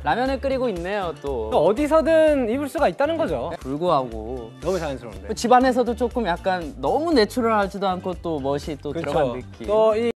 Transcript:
라면을 끓이고 있네요 또. 어디서든 입을 수가 있다는 거죠. 불구하고 너무 자연스러운데. 집안에서도 조금 약간 너무 내추럴하지도 않고 또 멋이 또 들어간 느낌. 또 이